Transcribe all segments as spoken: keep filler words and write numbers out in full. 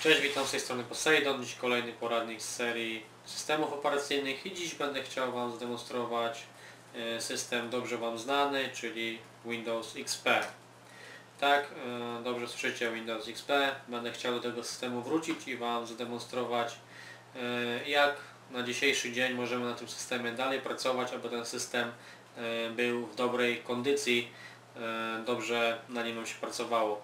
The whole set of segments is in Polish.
Cześć, witam z tej strony Poseidon. Dziś kolejny poradnik z serii systemów operacyjnych i dziś będę chciał Wam zdemonstrować system dobrze Wam znany, czyli Windows X P. Tak, dobrze słyszycie, Windows X P. Będę chciał do tego systemu wrócić i Wam zademonstrować, jak na dzisiejszy dzień możemy na tym systemie dalej pracować, aby ten system był w dobrej kondycji, dobrze na nim nam się pracowało.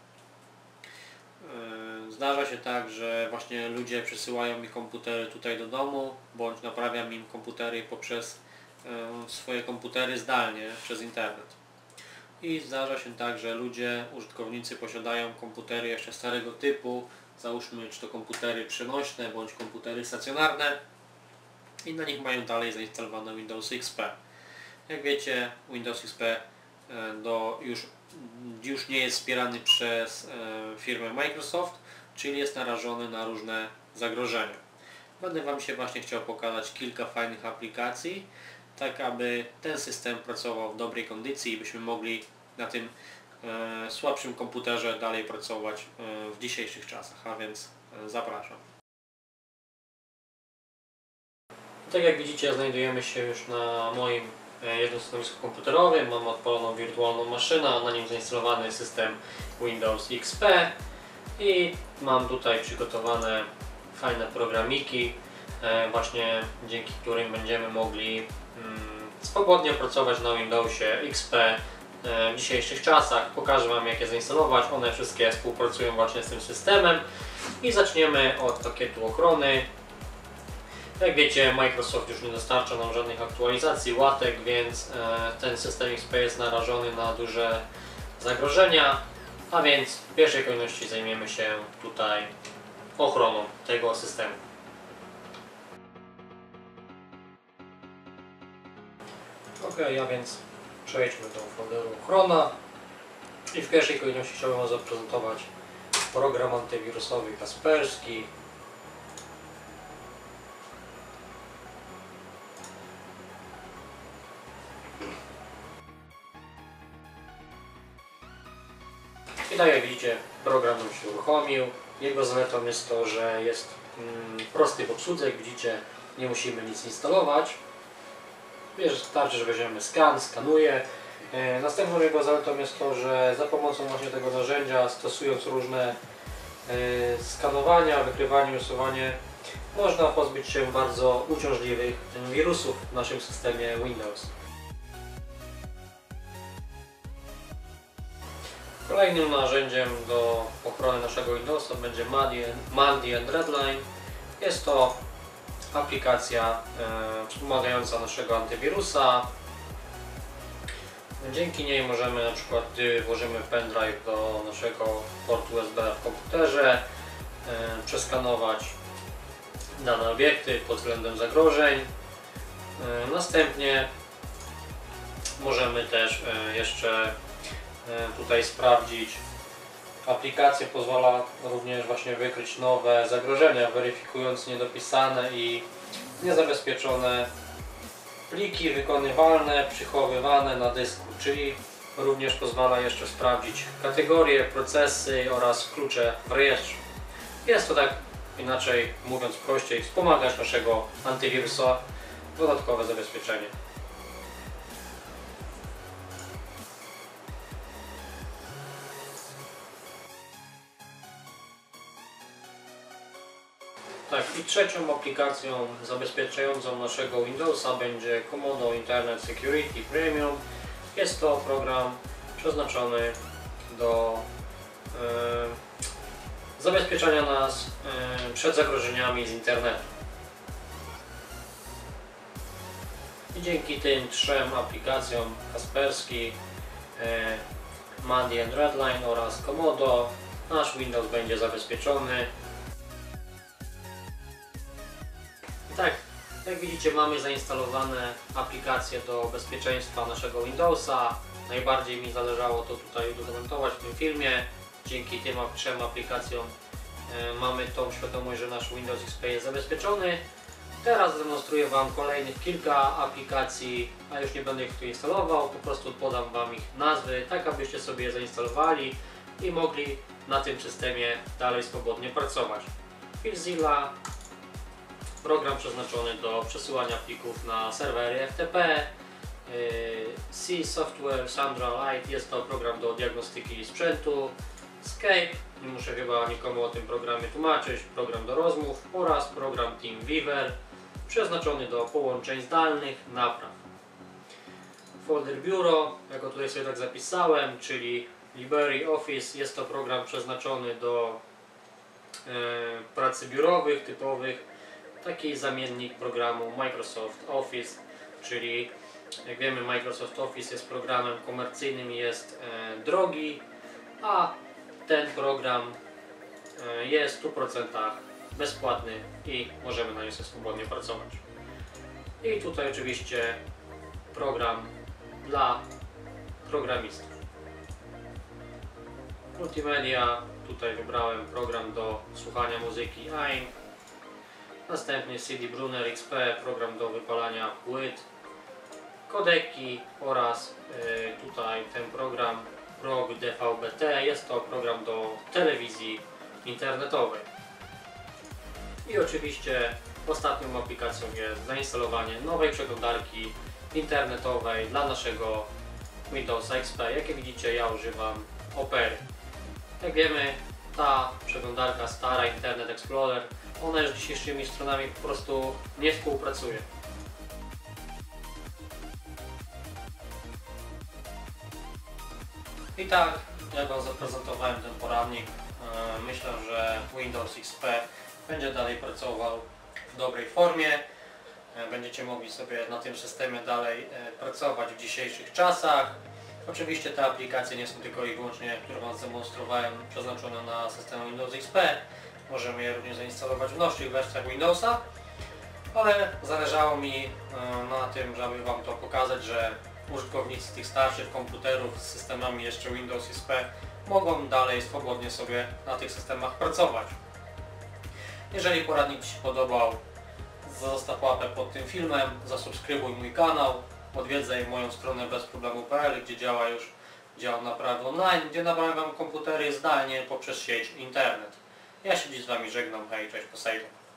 Zdarza się tak, że właśnie ludzie przysyłają mi komputery tutaj do domu, bądź naprawiam im komputery poprzez swoje komputery zdalnie, przez internet. I zdarza się tak, że ludzie, użytkownicy posiadają komputery jeszcze starego typu, załóżmy czy to komputery przenośne, bądź komputery stacjonarne i na nich mają dalej zainstalowane Windows X P. Jak wiecie, Windows X P do, już, już nie jest wspierany przez firmę Microsoft, czyli jest narażony na różne zagrożenia. Będę Wam się właśnie chciał pokazać kilka fajnych aplikacji, tak aby ten system pracował w dobrej kondycji i byśmy mogli na tym e, słabszym komputerze dalej pracować e, w dzisiejszych czasach, a więc e, zapraszam. Tak jak widzicie, znajdujemy się już na moim jednym stanowisku komputerowym. Mam odpaloną wirtualną maszynę, a na nim zainstalowany system Windows X P i mam tutaj przygotowane fajne programiki, właśnie dzięki którym będziemy mogli swobodnie pracować na Windowsie X P w dzisiejszych czasach. Pokażę Wam, jak je zainstalować. One wszystkie współpracują właśnie z tym systemem i zaczniemy od pakietu ochrony. Jak wiecie, Microsoft już nie dostarcza nam żadnych aktualizacji, łatek, więc ten system X P jest narażony na duże zagrożenia, a więc w pierwszej kolejności zajmiemy się tutaj ochroną tego systemu. Ok, a więc przejdźmy do folderu ochrona i w pierwszej kolejności chciałbym Wam zaprezentować program antywirusowy Kaspersky. I tak jak widzicie, program nam się uruchomił. Jego zaletą jest to, że jest mm, prosty w obsłudze. Jak widzicie, nie musimy nic instalować. Wystarczy, że weźmiemy skan, skanuje. E, następną jego zaletą jest to, że za pomocą właśnie tego narzędzia, stosując różne e, skanowania, wykrywanie, usuwanie, można pozbyć się bardzo uciążliwych wirusów w naszym systemie Windows. Kolejnym narzędziem do ochrony naszego Windowsa będzie Mandy and Redline. Jest to aplikacja e, wspomagająca naszego antywirusa. Dzięki niej możemy, na przykład gdy włożymy pendrive do naszego portu U S B w komputerze, e, przeskanować dane obiekty pod względem zagrożeń. E, następnie możemy też e, jeszcze tutaj sprawdzić. Aplikacja pozwala również właśnie wykryć nowe zagrożenia, weryfikując niedopisane i niezabezpieczone pliki wykonywalne, przechowywane na dysku, czyli również pozwala jeszcze sprawdzić kategorie, procesy oraz klucze w rejestrze. Jest to, tak inaczej mówiąc prościej, wspomagać naszego antywirusa, dodatkowe zabezpieczenie. Tak, i trzecią aplikacją zabezpieczającą naszego Windowsa będzie Comodo Internet Security Premium. Jest to program przeznaczony do e, zabezpieczania nas e, przed zagrożeniami z internetu. I dzięki tym trzem aplikacjom, Kaspersky, e, Mandy and Redline oraz Comodo, nasz Windows będzie zabezpieczony. Tak, jak widzicie, mamy zainstalowane aplikacje do bezpieczeństwa naszego Windowsa. Najbardziej mi zależało to tutaj udokumentować w tym filmie. Dzięki tym trzem aplikacjom e, mamy tą świadomość, że nasz Windows X P jest zabezpieczony. Teraz demonstruję Wam kolejnych kilka aplikacji, a już nie będę ich tu instalował, po prostu podam Wam ich nazwy, tak abyście sobie je zainstalowali i mogli na tym systemie dalej swobodnie pracować. FileZilla, program przeznaczony do przesyłania plików na serwery F T P. C Software Sandra Lite, jest to program do diagnostyki sprzętu. Skype, nie muszę chyba nikomu o tym programie tłumaczyć, program do rozmów oraz program TeamViewer przeznaczony do połączeń zdalnych, napraw. Folder Bureau, jak go tutaj sobie tak zapisałem, czyli LibreOffice, jest to program przeznaczony do e, pracy biurowych, typowych, taki zamiennik programu Microsoft Office, czyli jak wiemy, Microsoft Office jest programem komercyjnym i jest e, drogi, a ten program e, jest w stu procentach bezpłatny i możemy na nim sobie swobodnie pracować. I tutaj oczywiście program dla programistów. Multimedia, tutaj wybrałem program do słuchania muzyki A I M. Następnie C D Brunner X P, program do wypalania płyt. Kodeki oraz y, tutaj ten program R O G D V B T, jest to program do telewizji internetowej. I oczywiście ostatnią aplikacją jest zainstalowanie nowej przeglądarki internetowej dla naszego Windowsa X P. Jak widzicie, ja używam Opery. Jak wiemy, ta przeglądarka stara Internet Explorer, ona już z dzisiejszymi stronami po prostu nie współpracuje. I tak, jak Wam zaprezentowałem ten poradnik, myślę, że Windows X P będzie dalej pracował w dobrej formie. Będziecie mogli sobie na tym systemie dalej pracować w dzisiejszych czasach. Oczywiście te aplikacje nie są tylko i wyłącznie, które Wam zdemonstrowałem, przeznaczone na system Windows X P. Możemy je również zainstalować w nowszych wersjach Windowsa, ale zależało mi na tym, żeby Wam to pokazać, że użytkownicy tych starszych komputerów z systemami jeszcze Windows X P mogą dalej swobodnie sobie na tych systemach pracować. Jeżeli poradnik Ci się podobał, zostaw łapę pod tym filmem, zasubskrybuj mój kanał, odwiedzaj moją stronę bezproblemu kropka p l, gdzie działa już dział naprawy online, gdzie naprawiam komputery zdalnie poprzez sieć internet. Ja się dziś z Wami żegnam, hej, cześć, Poseidon.